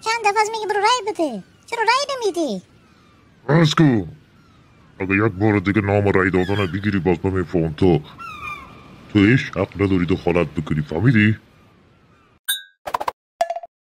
چند دفعه میگه برو رای بده، چرا رای نمیدی؟ راسکو اگه یک بار دیگه نام رای دادن بگیری باز نمیفهم تو هیچ حق نداری دخالت بکنی، فهمیدی؟